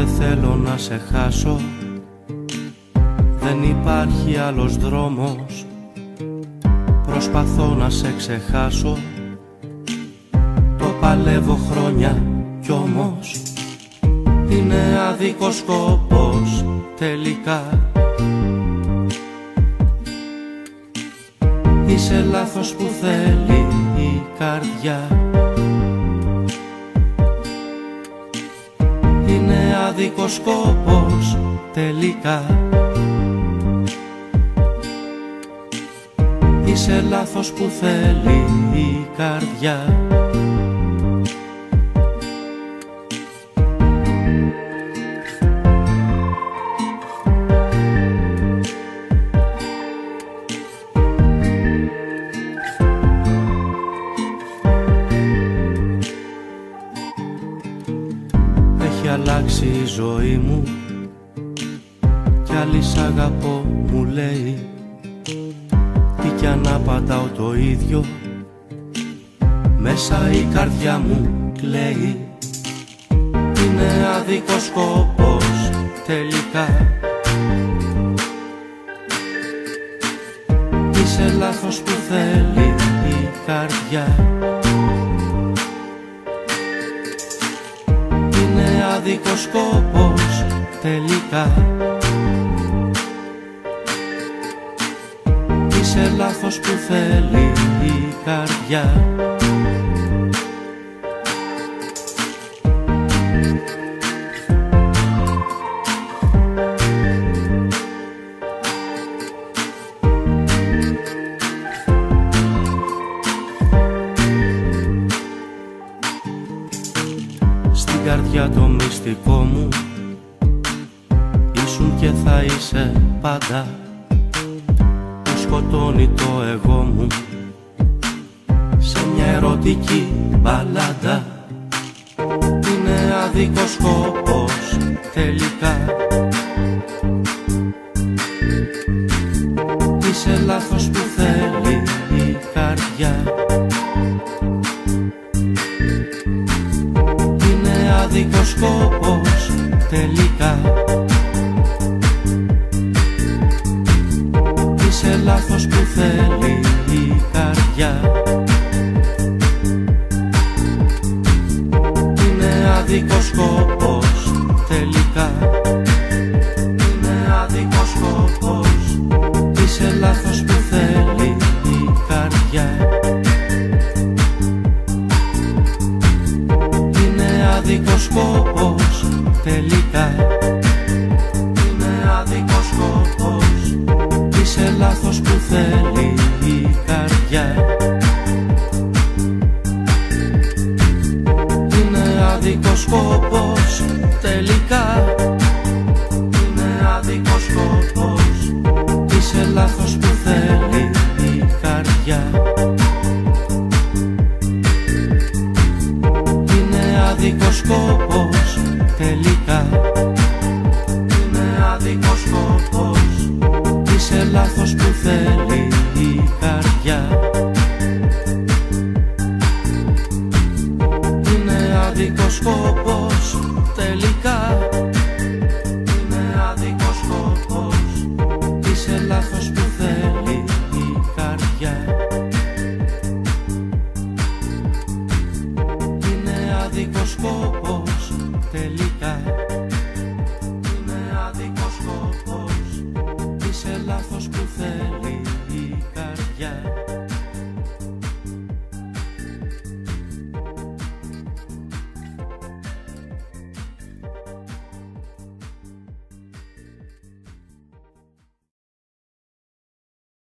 δεν θέλω να σε χάσω. Δεν υπάρχει άλλος δρόμος. Προσπαθώ να σε ξεχάσω. Το παλεύω χρόνια κι όμως είναι άδικος σκοπός τελικά. Είσαι λάθος που θέλει η καρδιά. Είναι άδικος σκοπός τελικά. Είσαι λάθος που θέλει η καρδιά. Έχει αλλάξει η ζωή μου κι άλλη σ' αγαπώ μου λέει. Τι κι αν απαντάω το ίδιο, μέσα η καρδιά μου κλαίει. Είναι άδικος σκοπός τελικά. Είσαι λάθος που θέλει η καρδιά. Είναι άδικος σκοπός τελικά. Είσαι λάθος που θέλει η καρδιά. Στην καρδιά το μυστικό μου ήσουν και θα είσαι πάντα. Σκοτώνει το εγώ μου σε μια ερωτική μπαλάντα. Είναι άδικος σκοπός τελικά. Είσαι λάθος που θέλει η καρδιά. Είναι άδικος σκοπός τελικά. Είσαι λάθος που θέλει η καρδιά. Είναι άδικος σκοπός τελικά. Είναι άδικος σκοπός. Είσαι λάθος που θέλει η καρδιά. Είναι άδικος σκοπός τελικά. Είναι άδικος σκοπός. Είσαι λάθος που θέλει η καρδιά. Είναι άδικος σκοπός τελικά. Είναι άδικος σκοπός. Είσαι λάθος που θέλει η καρδιά. Είναι άδικος σκοπός τελικά. Είναι άδικος σκοπός. Είσαι λάθος που θέλει η καρδιά. Είναι άδικος σκοπός τελικά. Είναι άδικος σκοπός. Είσαι λάθος που θέλει η καρδιά. Είναι άδικος σκοπός τελικά.